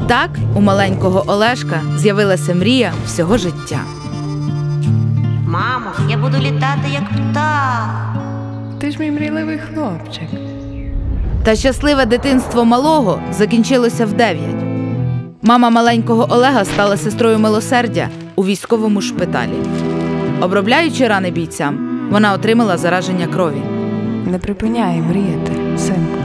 Так у маленького Олешка з'явилася мрія всього життя. Мамо, я буду літати як птах. Ти ж мій мрійливий хлопчик. Та щасливе дитинство малого закінчилося в 9. Мама маленького Олега стала сестрою милосердя у військовому шпиталі. Обробляючи рани бійцям, вона отримала зараження крові. Не припиняй мріяти, синку.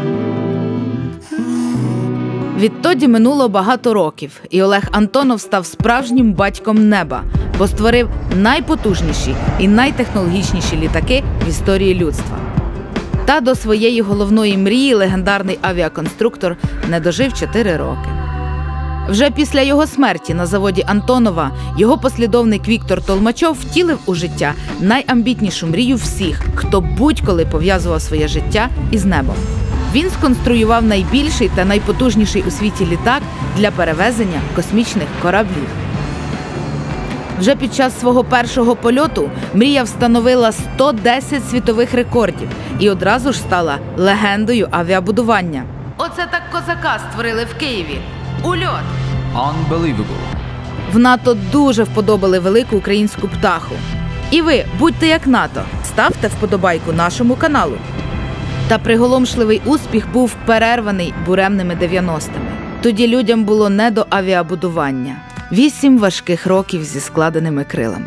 Відтоді минуло багато років, і Олег Антонов став справжнім батьком неба, бо створив найпотужніші і найтехнологічніші літаки в історії людства. Та до своєї головної мрії легендарний авіаконструктор не дожив 4 роки. Вже після його смерті на заводі Антонова його послідовник Віктор Толмачов втілив у життя найамбітнішу мрію всіх, хто будь-коли пов'язував своє життя із небом. Він сконструював найбільший та найпотужніший у світі літак для перевезення космічних кораблів. Вже під час свого першого польоту мрія встановила 110 світових рекордів і одразу ж стала легендою авіабудування. Оце так козака створили в Києві. Ульот! Unbelievable. В НАТО дуже вподобали велику українську птаху. І ви, будьте як НАТО, ставте вподобайку нашому каналу. Та приголомшливий успіх був перерваний буремними 90-ми. Тоді людям було не до авіабудування. 8 важких років зі складеними крилами.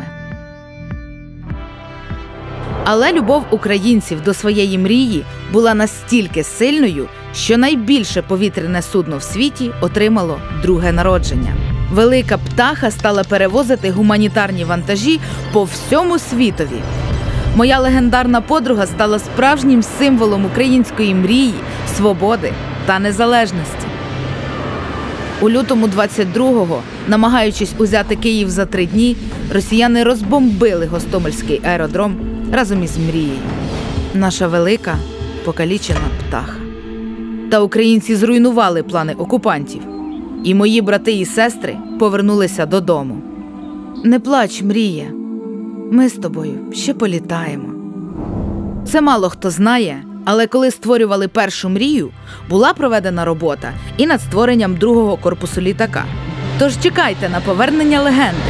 Але любов українців до своєї мрії була настільки сильною, що найбільше повітряне судно в світі отримало друге народження. Велика птаха стала перевозити гуманітарні вантажі по всьому світові. Моя легендарна подруга стала справжнім символом української мрії, свободи та незалежності. У лютому 22-го, намагаючись узяти Київ за 3 дні, росіяни розбомбили Гостомельський аеродром разом із мрією. Наша велика, покалічена птаха. Та українці зруйнували плани окупантів. І мої брати і сестри повернулися додому. Не плач, мріє. Ми з тобою ще політаємо. Це мало хто знає, але коли створювали першу мрію, була проведена робота і над створенням другого корпусу літака. Тож чекайте на повернення легенди.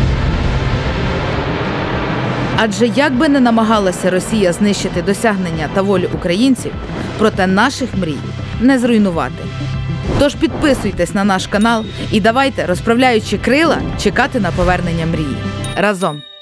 Адже як би не намагалася Росія знищити досягнення та волю українців, проте наших мрій не зруйнувати. Тож підписуйтесь на наш канал і давайте, розправляючи крила, чекати на повернення мрії. Разом!